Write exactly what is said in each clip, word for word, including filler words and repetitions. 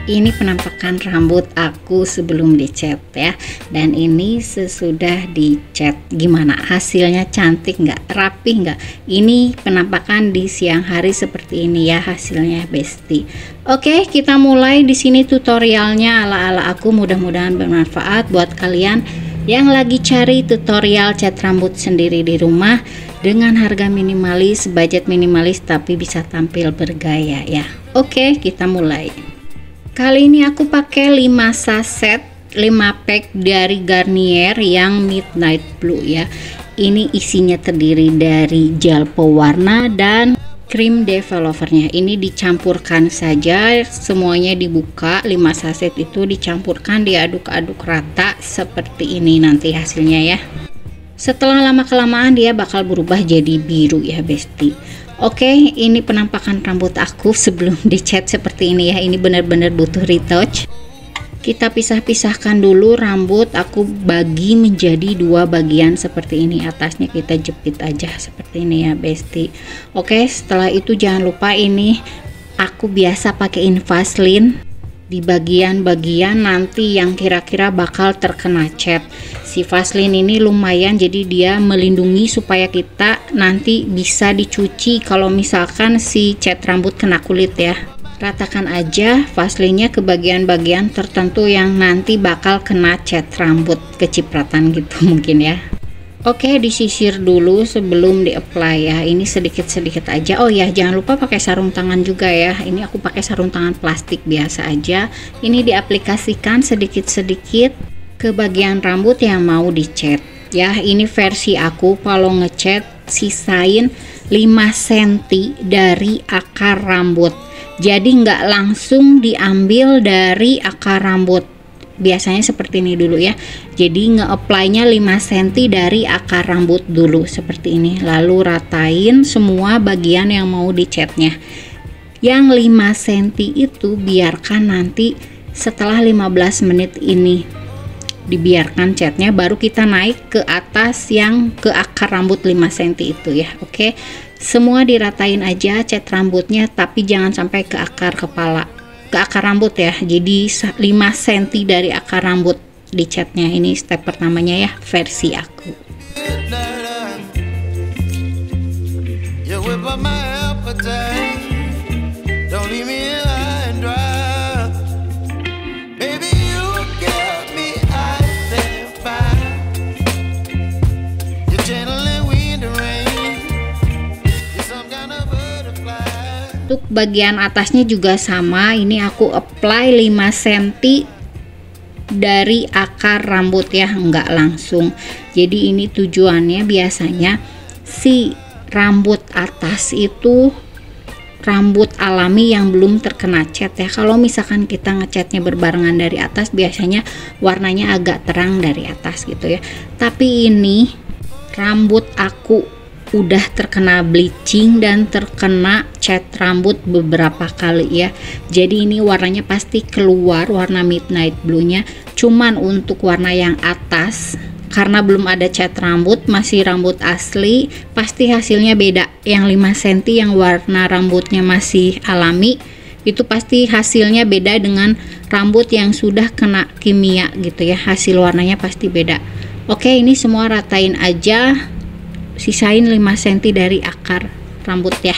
Ini penampakan rambut aku sebelum dicat ya, dan ini sesudah dicat. Gimana hasilnya, cantik nggak, rapi nggak? Ini penampakan di siang hari seperti ini ya hasilnya besti. Oke, kita mulai di sini tutorialnya ala-ala aku, mudah-mudahan bermanfaat buat kalian yang lagi cari tutorial cat rambut sendiri di rumah dengan harga minimalis, budget minimalis tapi bisa tampil bergaya ya. Oke, kita mulai. Kali ini aku pakai lima saset, lima pack dari Garnier yang Midnight Blue ya. Ini isinya terdiri dari gel pewarna dan krim developernya. Ini dicampurkan saja, semuanya dibuka, lima saset itu dicampurkan, diaduk-aduk rata seperti ini nanti hasilnya ya. Setelah lama kelamaan dia bakal berubah jadi biru ya besti. Oke, ini penampakan rambut aku sebelum dicat seperti ini ya. Ini benar-benar butuh retouch. Kita pisah-pisahkan dulu rambut, aku bagi menjadi dua bagian seperti ini. Atasnya kita jepit aja seperti ini ya besti. Oke, setelah itu jangan lupa ini aku biasa pakaiin Vaseline di bagian-bagian nanti yang kira-kira bakal terkena cat. Si Vaseline ini lumayan, jadi dia melindungi supaya kita nanti bisa dicuci kalau misalkan si cat rambut kena kulit ya. Ratakan aja Vaseline-nya ke bagian-bagian tertentu yang nanti bakal kena cat rambut, kecipratan gitu mungkin ya. Oke, disisir dulu sebelum di-apply ya. Ini sedikit-sedikit aja. Oh ya, jangan lupa pakai sarung tangan juga ya. Ini aku pakai sarung tangan plastik biasa aja. Ini diaplikasikan sedikit-sedikit ke bagian rambut yang mau dicat. Ya, ini versi aku kalau ngecat sisain lima sentimeter dari akar rambut. Jadi nggak langsung diambil dari akar rambut. Biasanya seperti ini dulu ya. Jadi nge-apply-nya lima sentimeter dari akar rambut dulu seperti ini. Lalu ratain semua bagian yang mau dicatnya. Yang lima sentimeter itu biarkan nanti setelah lima belas menit ini dibiarkan catnya, baru kita naik ke atas yang ke akar rambut lima sentimeter itu ya. Oke, semua diratain aja cat rambutnya, tapi jangan sampai ke akar kepala, ke akar rambut ya. Jadi lima sentimeter dari akar rambut dicatnya. Ini step pertamanya ya versi aku. Untuk bagian atasnya juga sama, ini aku apply lima sentimeter dari akar rambut ya, enggak langsung. Jadi ini tujuannya biasanya si rambut atas itu rambut alami yang belum terkena cat ya. Kalau misalkan kita ngecatnya berbarengan dari atas, biasanya warnanya agak terang dari atas gitu ya. Tapi ini rambut aku udah terkena bleaching dan terkena cat rambut beberapa kali ya. Jadi ini warnanya pasti keluar warna midnight blue nya. Cuman untuk warna yang atas, karena belum ada cat rambut, masih rambut asli, pasti hasilnya beda. Yang lima sentimeter yang warna rambutnya masih alami, itu pasti hasilnya beda dengan rambut yang sudah kena kimia gitu ya. Hasil warnanya pasti beda. Oke, ini semua ratain aja, sisain lima sentimeter dari akar rambut ya.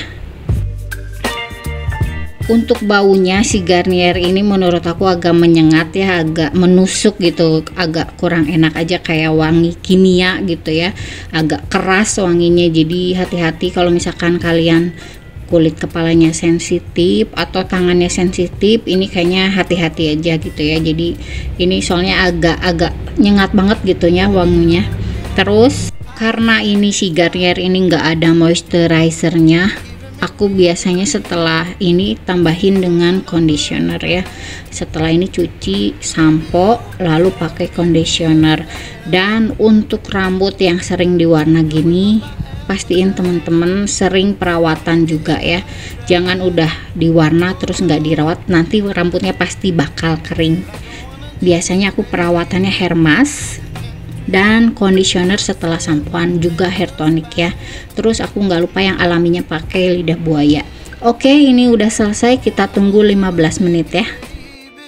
Untuk baunya si Garnier ini menurut aku agak menyengat ya, agak menusuk gitu, agak kurang enak aja, kayak wangi kimia gitu ya, agak keras wanginya. Jadi hati-hati kalau misalkan kalian kulit kepalanya sensitif atau tangannya sensitif, ini kayaknya hati-hati aja gitu ya. Jadi ini soalnya agak-agak nyengat banget gitu ya wanginya. Terus karena ini si Garnier ini nggak ada moisturizernya, aku biasanya setelah ini tambahin dengan conditioner ya. Setelah ini cuci sampo lalu pakai conditioner. Dan untuk rambut yang sering diwarna gini, pastiin teman-teman sering perawatan juga ya. Jangan udah diwarna terus nggak dirawat, nanti rambutnya pasti bakal kering. Biasanya aku perawatannya hair mask dan conditioner setelah sampoan, juga hair tonic ya. Terus aku nggak lupa yang alaminya pakai lidah buaya. Oke, ini udah selesai, kita tunggu lima belas menit ya.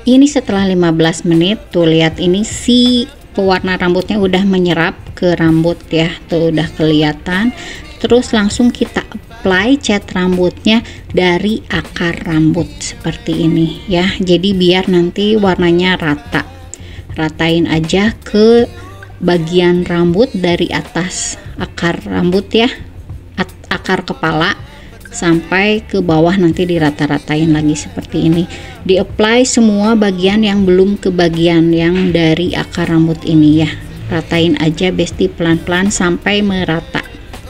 Ini setelah lima belas menit, tuh lihat ini si pewarna rambutnya udah menyerap ke rambut ya, tuh udah kelihatan. Terus langsung kita apply cat rambutnya dari akar rambut seperti ini ya. Jadi biar nanti warnanya rata. Ratain aja ke bagian rambut dari atas akar rambut ya, akar kepala sampai ke bawah, nanti dirata-ratain lagi seperti ini. Di apply semua bagian yang belum kebagian yang dari akar rambut ini ya. Ratain aja besti pelan-pelan sampai merata.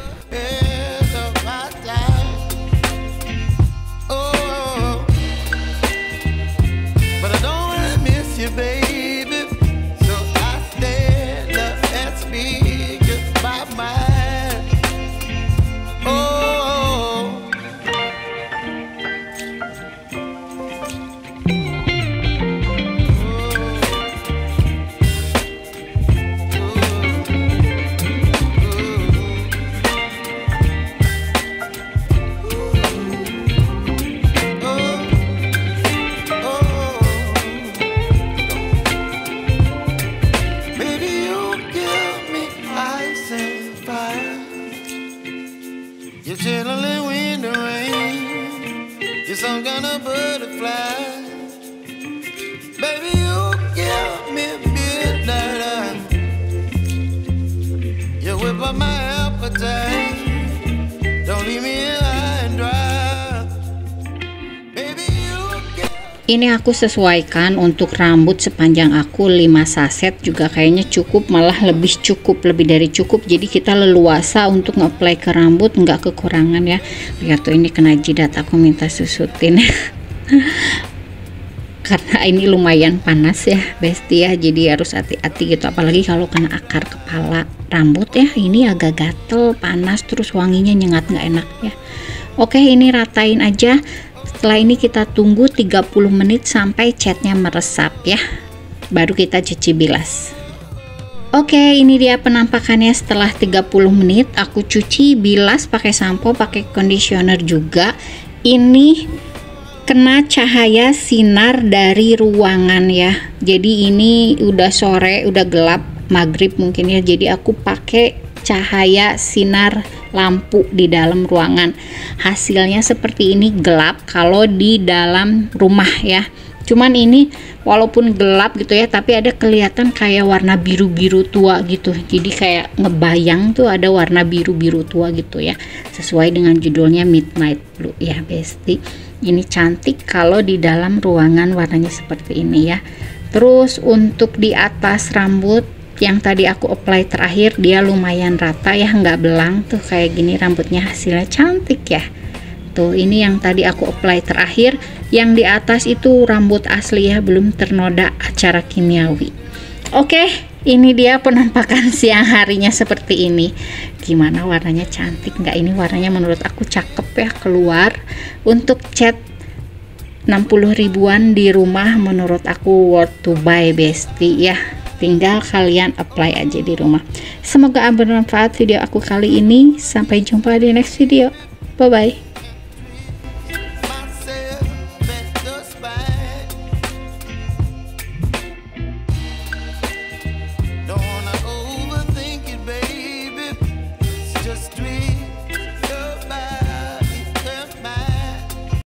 You're chilling in the rain. You're some kind of butterfly. Baby, you give me midnight. You whip up my appetite. Don't leave me high and dry. Baby, you give... Ini aku sesuaikan untuk rambut sepanjang aku lima saset juga kayaknya cukup, malah lebih cukup, lebih dari cukup. Jadi kita leluasa untuk nge-apply ke rambut, nggak kekurangan ya. Lihat tuh ini kena jidat, aku minta susutin karena ini lumayan panas ya besti ya, jadi harus hati-hati gitu, apalagi kalau kena akar kepala rambut ya. Ini agak gatel, panas, terus wanginya nyengat, nggak enak ya. Oke, ini ratain aja. Setelah ini kita tunggu tiga puluh menit sampai catnya meresap ya, baru kita cuci bilas. Oke, ini dia penampakannya setelah tiga puluh menit. Aku cuci bilas pakai sampo, pakai conditioner juga. Ini kena cahaya sinar dari ruangan ya, jadi ini udah sore, udah gelap, maghrib mungkin ya, jadi aku pakai cahaya sinar lampu di dalam ruangan. Hasilnya seperti ini, gelap kalau di dalam rumah ya. Cuman ini walaupun gelap gitu ya, tapi ada kelihatan kayak warna biru-biru tua gitu. Jadi kayak ngebayang tuh ada warna biru-biru tua gitu ya. Sesuai dengan judulnya Midnight Blue ya besti. Ini cantik kalau di dalam ruangan warnanya seperti ini ya. Terus untuk di atas rambut yang tadi aku apply terakhir, dia lumayan rata ya, nggak belang tuh kayak gini, rambutnya hasilnya cantik ya. Tuh ini yang tadi aku apply terakhir, yang di atas itu rambut asli ya, belum ternoda acara kimiawi. Oke, ini dia penampakan siang harinya seperti ini. Gimana warnanya, cantik nggak? Ini warnanya menurut aku cakep ya, keluar. Untuk cat enam puluh ribuan di rumah menurut aku worth to buy besti ya. Tinggal kalian apply aja di rumah. Semoga bermanfaat video aku kali ini. Sampai jumpa di next video. Bye bye.